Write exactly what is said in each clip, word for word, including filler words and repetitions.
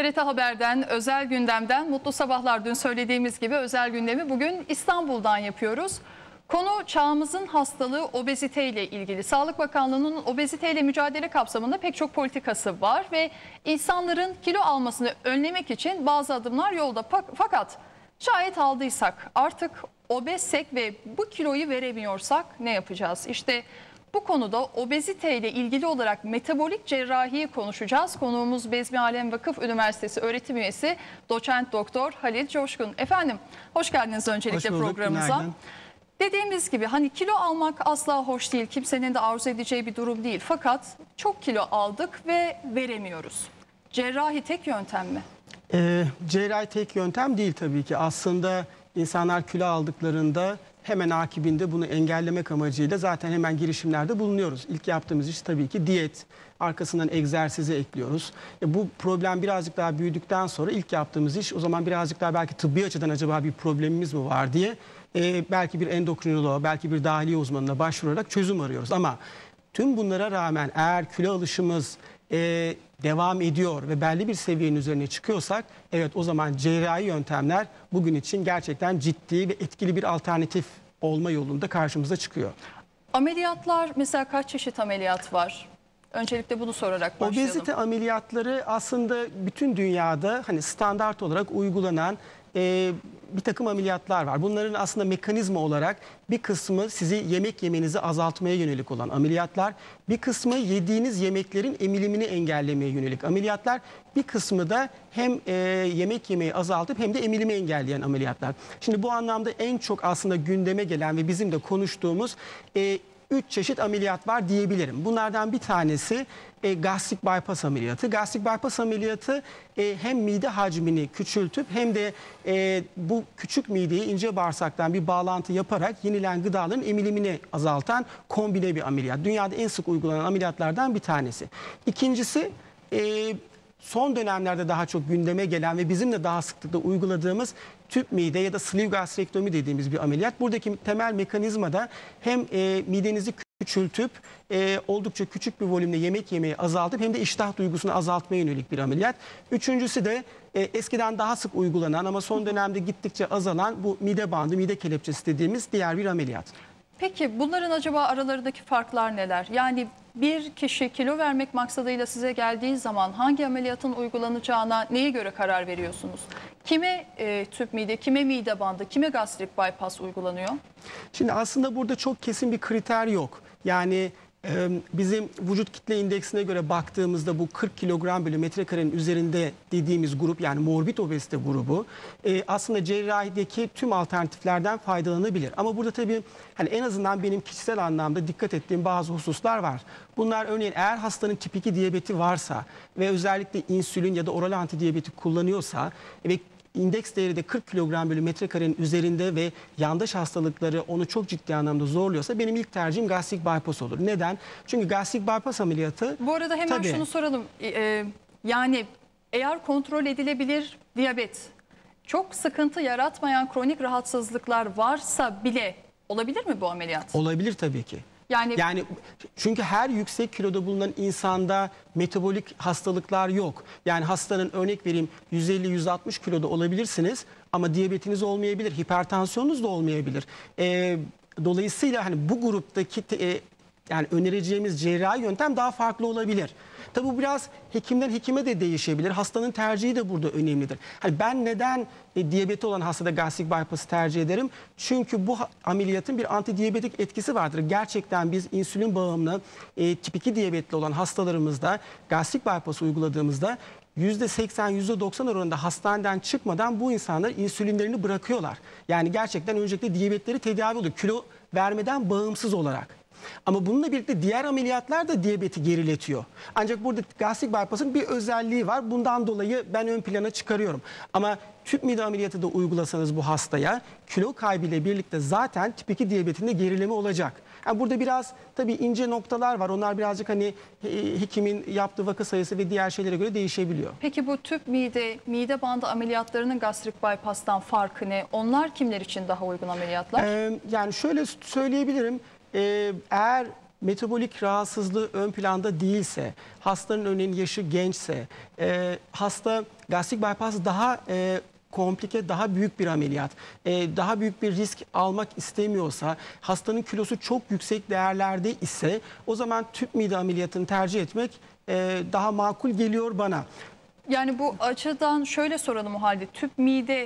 T R T Haber'den, özel gündemden mutlu sabahlar. Dün söylediğimiz gibi özel gündemi bugün İstanbul'dan yapıyoruz. Konu çağımızın hastalığı obezite ile ilgili. Sağlık Bakanlığı'nın obezite ile mücadele kapsamında pek çok politikası var ve insanların kilo almasını önlemek için bazı adımlar yolda. Fakat şayet aldıysak, artık obezsek ve bu kiloyu veremiyorsak ne yapacağız? İşte bu konuda obezite ile ilgili olarak metabolik cerrahiyi konuşacağız. Konuğumuz Bezmi Alem Vakıf Üniversitesi öğretim üyesi doçent doktor Halil Coşkun. Efendim hoş geldiniz öncelikle hoş bulduk, programımıza. günaydın. Dediğimiz gibi hani kilo almak asla hoş değil. Kimsenin de arzu edeceği bir durum değil. Fakat çok kilo aldık ve veremiyoruz. Cerrahi tek yöntem mi? Ee, cerrahi tek yöntem değil tabii ki. Aslında insanlar kilo aldıklarında hemen akibinde bunu engellemek amacıyla zaten hemen girişimlerde bulunuyoruz. İlk yaptığımız iş tabii ki diyet. Arkasından egzersizi ekliyoruz. E bu problem birazcık daha büyüdükten sonra ilk yaptığımız iş o zaman birazcık daha belki tıbbi açıdan acaba bir problemimiz mi var diye e, belki bir endokrinoloğa, belki bir dahiliye uzmanına başvurarak çözüm arıyoruz. Ama tüm bunlara rağmen eğer kilo alışımız e, devam ediyor ve belli bir seviyenin üzerine çıkıyorsak evet o zaman cerrahi yöntemler bugün için gerçekten ciddi ve etkili bir alternatif olma yolunda karşımıza çıkıyor. Ameliyatlar mesela kaç çeşit ameliyat var? Öncelikle bunu sorarak başlayalım. Obezite ameliyatları aslında bütün dünyada hani standart olarak uygulanan e, bir takım ameliyatlar var. Bunların aslında mekanizma olarak bir kısmı sizi yemek yemenizi azaltmaya yönelik olan ameliyatlar, bir kısmı yediğiniz yemeklerin emilimini engellemeye yönelik ameliyatlar, bir kısmı da hem e, yemek yemeyi azaltıp hem de emilimi engelleyen ameliyatlar. Şimdi bu anlamda en çok aslında gündeme gelen ve bizim de konuştuğumuz e, üç çeşit ameliyat var diyebilirim. Bunlardan bir tanesi e, gastrik bypass ameliyatı. Gastrik bypass ameliyatı e, hem mide hacmini küçültüp hem de e, bu küçük mideyi ince bağırsaktan bir bağlantı yaparak yenilen gıdaların emilimini azaltan kombine bir ameliyat. Dünyada en sık uygulanan ameliyatlardan bir tanesi. İkincisi e, son dönemlerde daha çok gündeme gelen ve bizim de daha sıklıkla uyguladığımız tüp mide ya da sleeve gastrektomi dediğimiz bir ameliyat. Buradaki temel mekanizma da hem e, midenizi küçültüp e, oldukça küçük bir volümde yemek yemeyi azaltıp hem de iştah duygusunu azaltmaya yönelik bir ameliyat. Üçüncüsü de e, eskiden daha sık uygulanan ama son dönemde gittikçe azalan bu mide bandı, mide kelepçesi dediğimiz diğer bir ameliyat. Peki bunların acaba aralarındaki farklar neler? Yani bir kişi kilo vermek maksadıyla size geldiği zaman hangi ameliyatın uygulanacağına neye göre karar veriyorsunuz? Kime e, tüp mide, kime mide bandı, kime gastrik bypass uygulanıyor? Şimdi aslında burada çok kesin bir kriter yok. Yani e, bizim vücut kitle indeksine göre baktığımızda bu kırk kilogram bölü metrekarenin üzerinde dediğimiz grup yani morbid obezite grubu e, aslında cerrahideki tüm alternatiflerden faydalanabilir. Ama burada tabii hani en azından benim kişisel anlamda dikkat ettiğim bazı hususlar var. Bunlar örneğin eğer hastanın tip iki diyabeti varsa ve özellikle insülin ya da oral antidiyabetik kullanıyorsa ve İndeks değeri de kırk kilogram bölü metrekarenin üzerinde ve yandaş hastalıkları onu çok ciddi anlamda zorluyorsa benim ilk tercihim gastrik bypass olur. Neden? Çünkü gastrik bypass ameliyatı... Bu arada hemen tabii, şunu soralım. Ee, yani eğer kontrol edilebilir diyabet, çok sıkıntı yaratmayan kronik rahatsızlıklar varsa bile olabilir mi bu ameliyat? Olabilir tabii ki. Yani, yani çünkü her yüksek kiloda bulunan insanda metabolik hastalıklar yok. Yani hastanın örnek vereyim yüz elli yüz altmış kiloda olabilirsiniz ama diyabetiniz olmayabilir, hipertansiyonunuz da olmayabilir. Ee, dolayısıyla hani bu gruptaki e, yani önereceğimiz cerrahi yöntem daha farklı olabilir. Tabi bu biraz hekimden hekime de değişebilir. Hastanın tercihi de burada önemlidir. Hani ben neden e, diyabeti olan hastada gastrik bypass'ı tercih ederim? Çünkü bu ameliyatın bir antidiyabetik etkisi vardır. Gerçekten biz insülin bağımlı e, tip iki diyabetli olan hastalarımızda gastrik bypass uyguladığımızda yüzde seksen yüzde doksan oranında hastaneden çıkmadan bu insanlar insülinlerini bırakıyorlar. Yani gerçekten öncelikle diyabetleri tedavi oluyor. Kilo vermeden bağımsız olarak. Ama bununla birlikte diğer ameliyatlar da diyabeti geriletiyor. Ancak burada gastrik bypass'ın bir özelliği var. Bundan dolayı ben ön plana çıkarıyorum. Ama tüp mide ameliyatı da uygulasanız bu hastaya kilo kaybıyla birlikte zaten tip iki diyabetinde gerileme olacak. Yani burada biraz tabii ince noktalar var. Onlar birazcık hani hekimin yaptığı vaka sayısı ve diğer şeylere göre değişebiliyor. Peki bu tüp mide, mide bandı ameliyatlarının gastrik bypass'tan farkı ne? Onlar kimler için daha uygun ameliyatlar? Ee, yani şöyle söyleyebilirim. Ee, eğer metabolik rahatsızlığı ön planda değilse, hastanın örneğin yaşı gençse, e, hasta gastrik bypass daha e, komplike, daha büyük bir ameliyat, e, daha büyük bir risk almak istemiyorsa, hastanın kilosu çok yüksek değerlerde ise o zaman tüp mide ameliyatını tercih etmek e, daha makul geliyor bana. Yani bu açıdan şöyle soralım o halde. Tüp mide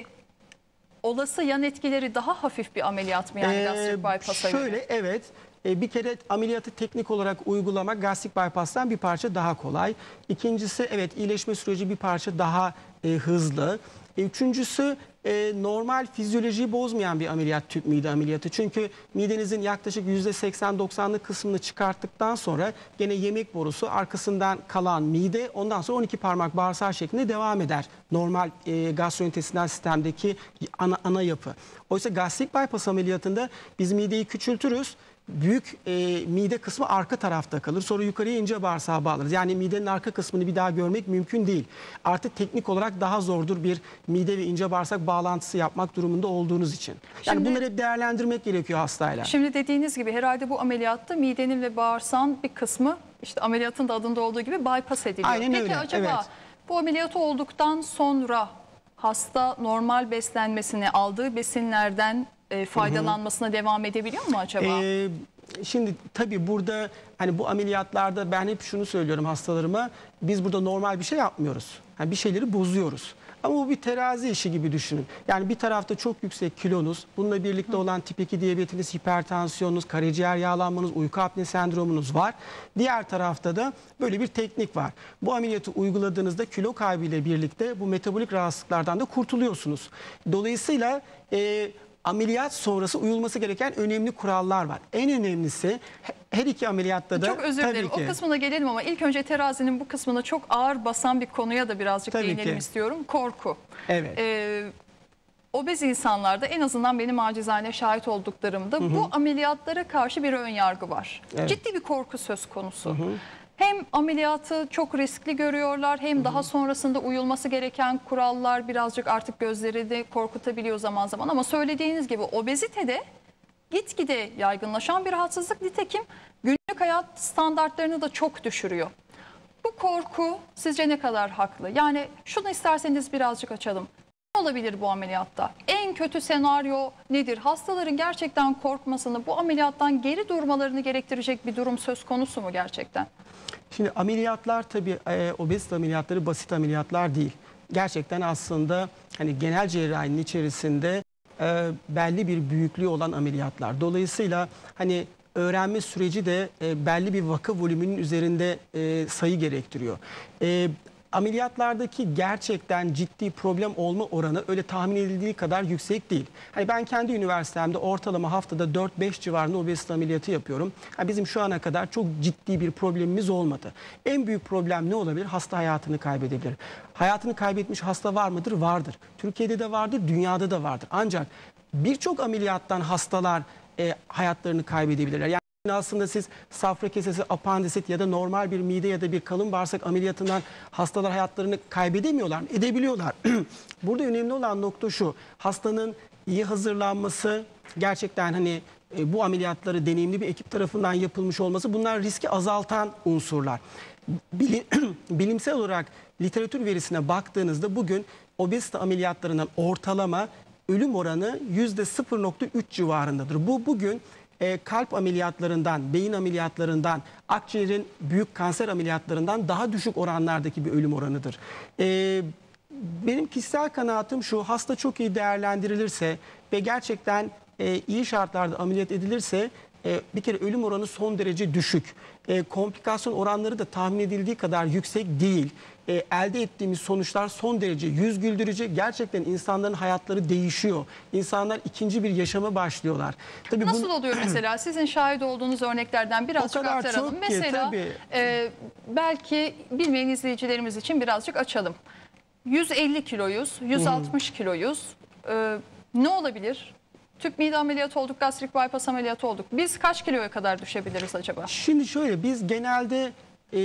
olası yan etkileri daha hafif bir ameliyat mı yani Ee, gastrik bypass'a göre? Şöyle evet. E, Bir kere ameliyatı teknik olarak uygulamak gastrik bypass'tan bir parça daha kolay. İkincisi evet iyileşme süreci bir parça daha e, hızlı. E, Üçüncüsü e, normal fizyolojiyi bozmayan bir ameliyat tüp mide ameliyatı. Çünkü midenizin yaklaşık yüzde seksen doksanlık kısmını çıkarttıktan sonra gene yemek borusu arkasından kalan mide ondan sonra on iki parmak bağırsağı şeklinde devam eder. Normal e, gastrointestinal sistemdeki ana, ana yapı. Oysa gastrik bypass ameliyatında biz mideyi küçültürüz. Büyük e, mide kısmı arka tarafta kalır. Sonra yukarıya ince bağırsağa bağlarız. Yani midenin arka kısmını bir daha görmek mümkün değil. Artık teknik olarak daha zordur bir mide ve ince bağırsak bağlantısı yapmak durumunda olduğunuz için. Yani Şimdi- bunları hep değerlendirmek gerekiyor hastayla. Şimdi dediğiniz gibi herhalde bu ameliyatta midenin ve bağırsağın bir kısmı işte ameliyatın da adında olduğu gibi bypass ediliyor. Aynen Peki öyle, acaba evet. bu ameliyatı olduktan sonra hasta normal beslenmesini aldığı besinlerden e, faydalanmasına devam edebiliyor mu acaba? Ee, şimdi tabii burada hani bu ameliyatlarda ben hep şunu söylüyorum hastalarıma. Biz burada normal bir şey yapmıyoruz. Yani bir şeyleri bozuyoruz. Ama bu bir terazi işi gibi düşünün. Yani bir tarafta çok yüksek kilonuz, bununla birlikte olan tip iki diyabetiniz, hipertansiyonunuz, karaciğer yağlanmanız, uyku apne sendromunuz var. Diğer tarafta da böyle bir teknik var. Bu ameliyatı uyguladığınızda kilo kaybıyla birlikte bu metabolik rahatsızlıklardan da kurtuluyorsunuz. Dolayısıyla e, ameliyat sonrası uyulması gereken önemli kurallar var. En önemlisi her iki ameliyatta da Çok özür tabii dilerim. ki. O kısmına gelelim ama ilk önce terazinin bu kısmına çok ağır basan bir konuya da birazcık Tabii değinelim ki. istiyorum. Korku. Evet. Ee, obez insanlarda en azından benim acizane şahit olduklarımda bu ameliyatlara karşı bir ön yargı var. Evet. Ciddi bir korku söz konusu. Hem ameliyatı çok riskli görüyorlar hem daha sonrasında uyulması gereken kurallar birazcık artık gözleri de korkutabiliyor zaman zaman. Ama söylediğiniz gibi obezitede gitgide yaygınlaşan bir rahatsızlık, nitekim günlük hayat standartlarını da çok düşürüyor. Bu korku sizce ne kadar haklı? Yani şunu isterseniz birazcık açalım. Ne olabilir bu ameliyatta? En kötü senaryo nedir? Hastaların gerçekten korkmasını, bu ameliyattan geri durmalarını gerektirecek bir durum söz konusu mu gerçekten? Şimdi ameliyatlar tabii e, obezite ameliyatları basit ameliyatlar değil. Gerçekten aslında hani genel cerrahinin içerisinde e, belli bir büyüklüğü olan ameliyatlar. Dolayısıyla hani öğrenme süreci de e, belli bir vaka volümünün üzerinde e, sayı gerektiriyor. E, Ameliyatlardaki gerçekten ciddi problem olma oranı öyle tahmin edildiği kadar yüksek değil. Hani ben kendi üniversitemde ortalama haftada dört beş civarında obezite ameliyatı yapıyorum. Yani bizim şu ana kadar çok ciddi bir problemimiz olmadı. En büyük problem ne olabilir? Hasta hayatını kaybedebilir. Hayatını kaybetmiş hasta var mıdır? Vardır. Türkiye'de de vardır, dünyada da vardır. Ancak birçok ameliyattan hastalar e, hayatlarını kaybedebilirler. Yani aslında siz safra kesesi, apandisit ya da normal bir mide ya da bir kalın bağırsak ameliyatından hastalar hayatlarını kaybedemiyorlar, edebiliyorlar. Burada önemli olan nokta şu: hastanın iyi hazırlanması, gerçekten hani e, bu ameliyatları deneyimli bir ekip tarafından yapılmış olması, bunlar riski azaltan unsurlar. Bilim, bilimsel olarak literatür verisine baktığınızda bugün obezite ameliyatlarından ortalama ölüm oranı yüzde sıfır nokta üç civarındadır. Bu bugün E, kalp ameliyatlarından, beyin ameliyatlarından, akciğerin büyük kanser ameliyatlarından daha düşük oranlardaki bir ölüm oranıdır. E, benim kişisel kanaatim şu: hasta çok iyi değerlendirilirse ve gerçekten e, iyi şartlarda ameliyat edilirse e, bir kere ölüm oranı son derece düşük. E, komplikasyon oranları da tahmin edildiği kadar yüksek değil. E, elde ettiğimiz sonuçlar son derece yüz güldürücü. Gerçekten insanların hayatları değişiyor. İnsanlar ikinci bir yaşama başlıyorlar. Tabii bu- Nasıl oluyor mesela? Sizin şahit olduğunuz örneklerden birazcık O kadar aktaralım. çok ki, Mesela tabii. e, belki bilmeyen izleyicilerimiz için birazcık açalım. yüz elli kiloyuz, yüz altmış kiloyuz. E, ne olabilir? Tüp mide ameliyatı olduk, gastrik bypass ameliyatı olduk. Biz kaç kiloya kadar düşebiliriz acaba? Şimdi şöyle, biz genelde e,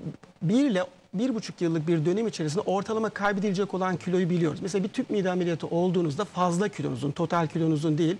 bir ile bir buçuk yıllık bir dönem içerisinde ortalama kaybedilecek olan kiloyu biliyoruz. Mesela bir tüp mide ameliyatı olduğunuzda fazla kilonuzun, total kilonuzun değil,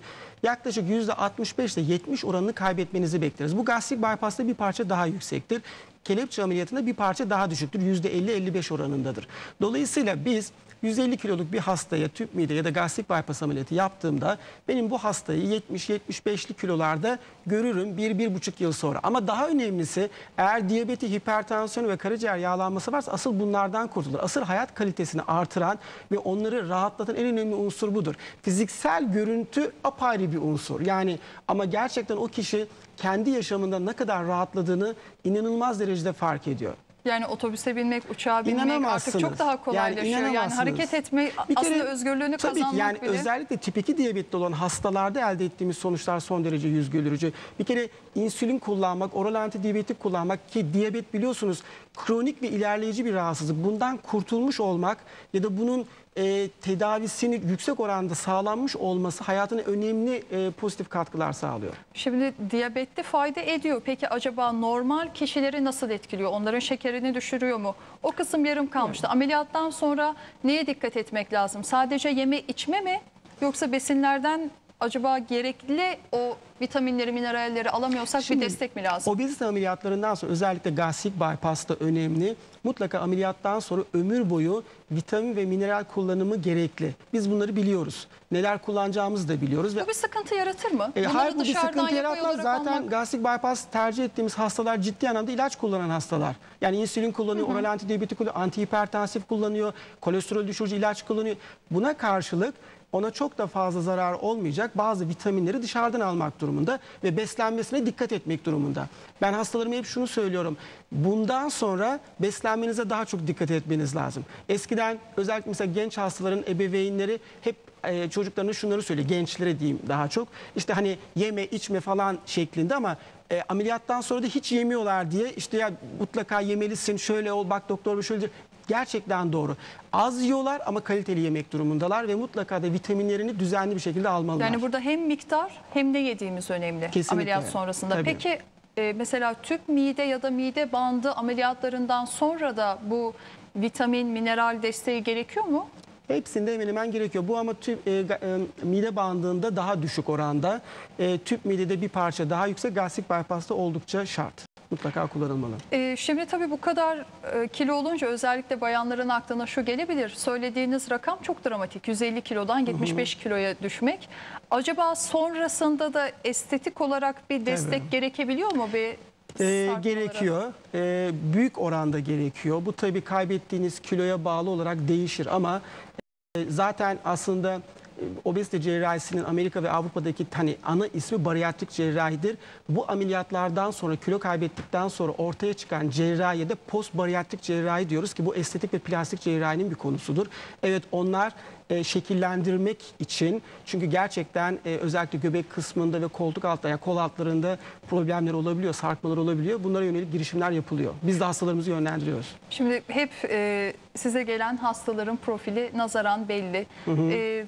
yaklaşık yüzde altmış beş ile yetmiş oranını kaybetmenizi bekleriz. Bu gastrik bypass'ta bir parça daha yüksektir. Kelepçe ameliyatında bir parça daha düşüktür. yüzde elli elli beş oranındadır. Dolayısıyla biz yüz elli kiloluk bir hastaya tüp mide ya da gastrik bypass ameliyatı yaptığımda benim bu hastayı yetmiş yetmiş beşli kilolarda görürüm bir bir buçuk yıl sonra. Ama daha önemlisi, eğer diyabeti, hipertansiyonu ve karaciğer yağlanması varsa asıl bunlardan kurtulur. Asıl hayat kalitesini artıran ve onları rahatlatan en önemli unsur budur. Fiziksel görüntü apayrı bir unsur. Yani ama gerçekten o kişi kendi yaşamında ne kadar rahatladığını inanılmaz derecede fark ediyor. Yani otobüse binmek, uçağa binmek artık çok daha kolaylaşıyor. Yani, yani hareket etme bir aslında kere, özgürlüğünü tabii kazanmak ki yani bile. Özellikle tip iki diyabetli olan hastalarda elde ettiğimiz sonuçlar son derece yüz güldürücü. Bir kere insülin kullanmak, oral antidiyabetik kullanmak, ki diyabet biliyorsunuz kronik ve ilerleyici bir rahatsızlık. Bundan kurtulmuş olmak ya da bunun e, tedavisini yüksek oranda sağlanmış olması hayatına önemli e, pozitif katkılar sağlıyor. Şimdi diyabette fayda ediyor. Peki acaba normal kişileri nasıl etkiliyor? Onların şekerini düşürüyor mu? O kısım yarım kalmıştı. Evet. Ameliyattan sonra neye dikkat etmek lazım? Sadece yeme içme mi? Yoksa besinlerden acaba gerekli o vitaminleri, mineralleri alamıyorsak Şimdi, bir destek mi lazım? Obezite ameliyatlarından sonra özellikle gastrik bypass da önemli. Mutlaka ameliyattan sonra ömür boyu vitamin ve mineral kullanımı gerekli. Biz bunları biliyoruz. Neler kullanacağımızı da biliyoruz. Bu bir sıkıntı yaratır mı? E, hayır, bu bir sıkıntı yaratmaz. Zaten almak... gastrik bypass tercih ettiğimiz hastalar ciddi anlamda ilaç kullanan hastalar. Yani insülin kullanıyor, hı hı. oral antidiyabetik kullanıyor, antihipertansif kullanıyor, kolesterol düşürücü ilaç kullanıyor. Buna karşılık ona çok da fazla zarar olmayacak bazı vitaminleri dışarıdan almak durumunda ve beslenmesine dikkat etmek durumunda. Ben hastalarıma hep şunu söylüyorum. Bundan sonra beslenmenize daha çok dikkat etmeniz lazım. Eskiden özellikle mesela genç hastaların ebeveynleri hep e, çocuklarına şunları söylüyor. Gençlere diyeyim daha çok. İşte hani yeme içme falan şeklinde ama e, ameliyattan sonra da hiç yemiyorlar diye işte ya mutlaka yemelisin, şöyle ol, bak doktor şöyle. Gerçekten doğru. Az yiyorlar ama kaliteli yemek durumundalar ve mutlaka da vitaminlerini düzenli bir şekilde almalılar. Yani burada hem miktar hem de yediğimiz önemli. Kesinlikle. Ameliyat sonrasında. Tabii. Peki e, mesela tüp mide ya da mide bandı ameliyatlarından sonra da bu vitamin, mineral desteği gerekiyor mu? Hepsinde hemen hemen gerekiyor. Bu ama tüp, e, e, mide bandında daha düşük oranda. E, tüp midede bir parça daha yüksek. Gastrik bypass'ta oldukça şart. Mutlaka kullanılmalı. Ee, şimdi tabii bu kadar e, kilo olunca özellikle bayanların aklına şu gelebilir. Söylediğiniz rakam çok dramatik. yüz elli kilodan yetmiş beş kiloya düşmek. Acaba sonrasında da estetik olarak bir destek tabii. gerekebiliyor mu? Bir Ee, gerekiyor. Ee, büyük oranda gerekiyor. Bu tabii kaybettiğiniz kiloya bağlı olarak değişir ama e, zaten aslında obezite cerrahisinin Amerika ve Avrupa'daki hani ana ismi bariyatrik cerrahidir. Bu ameliyatlardan sonra kilo kaybettikten sonra ortaya çıkan cerrahiye de post bariyatrik cerrahi diyoruz ki bu estetik ve plastik cerrahinin bir konusudur. Evet onlar e, şekillendirmek için çünkü gerçekten e, özellikle göbek kısmında ve koltuk altlarında yani kol altlarında problemler olabiliyor, sarkmalar olabiliyor. Bunlara yönelik girişimler yapılıyor. Biz de hastalarımızı yönlendiriyoruz. Şimdi hep e, size gelen hastaların profili nazaran belli. Hı hı. E,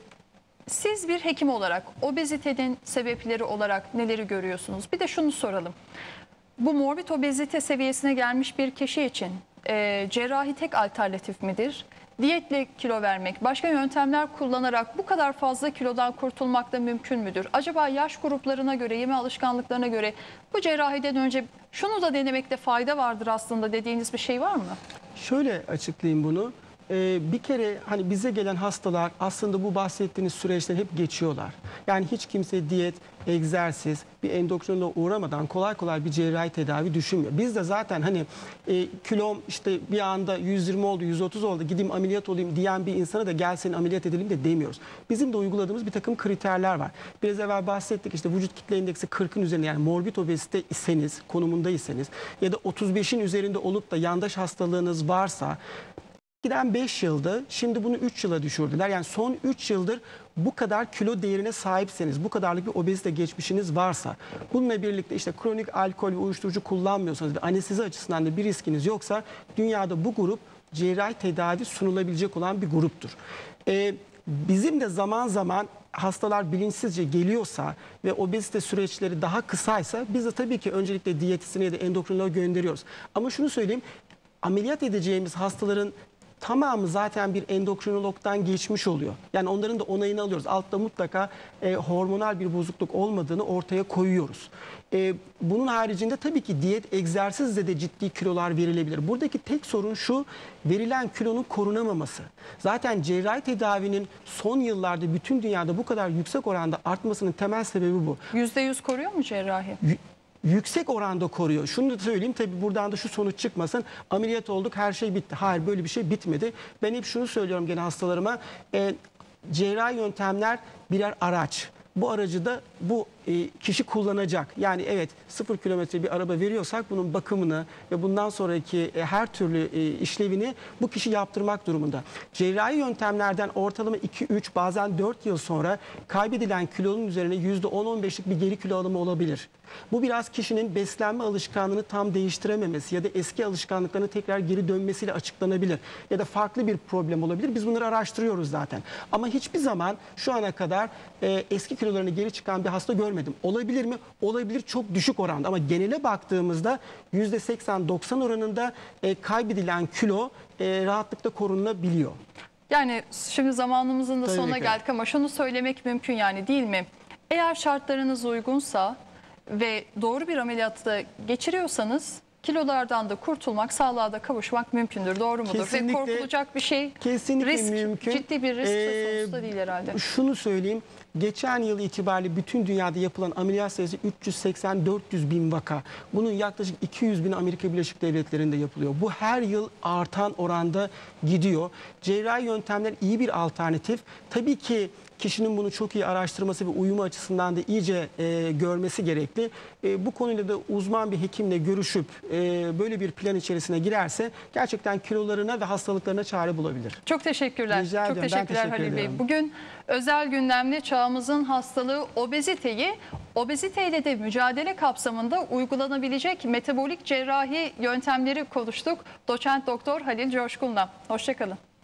Siz bir hekim olarak obezitenin sebepleri olarak neleri görüyorsunuz? Bir de şunu soralım. Bu morbid obezite seviyesine gelmiş bir kişi için e, cerrahi tek alternatif midir? Diyetle kilo vermek, başka yöntemler kullanarak bu kadar fazla kilodan kurtulmak da mümkün müdür? Acaba yaş gruplarına göre, yeme alışkanlıklarına göre bu cerrahiden önce şunu da denemekte fayda vardır aslında dediğiniz bir şey var mı? Şöyle açıklayayım bunu. Ee, bir kere hani bize gelen hastalar aslında bu bahsettiğiniz süreçten hep geçiyorlar. Yani hiç kimse diyet, egzersiz, bir endokrinoloğa uğramadan kolay kolay bir cerrahi tedavi düşünmüyor. Biz de zaten hani e, kilom işte bir anda yüz yirmi oldu, yüz otuz oldu, gideyim ameliyat olayım diyen bir insana da gel seni ameliyat edelim de demiyoruz. Bizim de uyguladığımız bir takım kriterler var. Biraz evvel bahsettik işte vücut kitle indeksi kırkın üzerinde yani morbid obezite iseniz, konumundaysanız ya da otuz beşin üzerinde olup da yandaş hastalığınız varsa giden beş yılda şimdi bunu üç yıla düşürdüler. Yani son üç yıldır bu kadar kilo değerine sahipseniz, bu kadarlık bir obezite geçmişiniz varsa, bununla birlikte işte kronik alkol ve uyuşturucu kullanmıyorsanız ve anestezi açısından da bir riskiniz yoksa dünyada bu grup cerrahi tedavi sunulabilecek olan bir gruptur. Ee, bizim de zaman zaman hastalar bilinçsizce geliyorsa ve obezite süreçleri daha kısaysa biz de tabii ki öncelikle diyetisyene ya da endokrinoloğa gönderiyoruz. Ama şunu söyleyeyim, ameliyat edeceğimiz hastaların tamamı zaten bir endokrinologdan geçmiş oluyor. Yani onların da onayını alıyoruz. Altta mutlaka e, hormonal bir bozukluk olmadığını ortaya koyuyoruz. E, bunun haricinde tabii ki diyet, egzersizle de ciddi kilolar verilebilir. Buradaki tek sorun şu, verilen kilonun korunamaması. Zaten cerrahi tedavinin son yıllarda bütün dünyada bu kadar yüksek oranda artmasının temel sebebi bu. yüzde yüz koruyor mu cerrahi? Y- yüksek oranda koruyor. Şunu da söyleyeyim, tabii buradan da şu sonuç çıkmasın. Ameliyat olduk, her şey bitti. Hayır, böyle bir şey bitmedi. Ben hep şunu söylüyorum gene hastalarıma. E, cerrahi yöntemler birer araç. Bu aracı da bu e, kişi kullanacak. Yani evet, sıfır kilometre bir araba veriyorsak bunun bakımını ve bundan sonraki e, her türlü e, işlevini bu kişi yaptırmak durumunda. Cerrahi yöntemlerden ortalama iki üç bazen dört yıl sonra kaybedilen kilonun üzerine yüzde on on beşlik bir geri kilo alımı olabilir. Bu biraz kişinin beslenme alışkanlığını tam değiştirememesi ya da eski alışkanlıklarına tekrar geri dönmesiyle açıklanabilir. Ya da farklı bir problem olabilir. Biz bunları araştırıyoruz zaten. Ama hiçbir zaman şu ana kadar e, eski kilolarını geri çıkan bir hasta görmedim. Olabilir mi? Olabilir, çok düşük oranda. Ama genele baktığımızda yüzde seksen doksan oranında e, kaybedilen kilo e, rahatlıkla korunabiliyor. Yani şimdi zamanımızın da Tabii sonuna ki. geldik ama şunu söylemek mümkün, yani değil mi? Eğer şartlarınız uygunsa ve doğru bir ameliyatı geçiriyorsanız kilolardan da kurtulmak, sağlığa da kavuşmak mümkündür. Doğru mudur? Kesinlikle, ve korkulacak bir şey, Kesinlikle risk, mümkün. ciddi bir risk söz Ee, konusu da değil herhalde. Şunu söyleyeyim. Geçen yıl itibariyle bütün dünyada yapılan ameliyat sayısı üç yüz seksen dört yüz bin vaka. Bunun yaklaşık iki yüz bin Amerika Birleşik Devletleri'nde yapılıyor. Bu her yıl artan oranda gidiyor. Cerrahi yöntemler iyi bir alternatif. Tabii ki kişinin bunu çok iyi araştırması ve uyumu açısından da iyice e, görmesi gerekli. E, bu konuyla da uzman bir hekimle görüşüp e, böyle bir plan içerisine girerse gerçekten kilolarına ve hastalıklarına çare bulabilir. Çok teşekkürler. Rica Çok ediyorum. Ben teşekkürler teşekkür Halil Bey. ederim. Bugün özel gündemle çağımızın hastalığı obeziteyi, obeziteyle de mücadele kapsamında uygulanabilecek metabolik cerrahi yöntemleri konuştuk. Doçent Doktor Halil Coşkun'la. Hoşça kalın.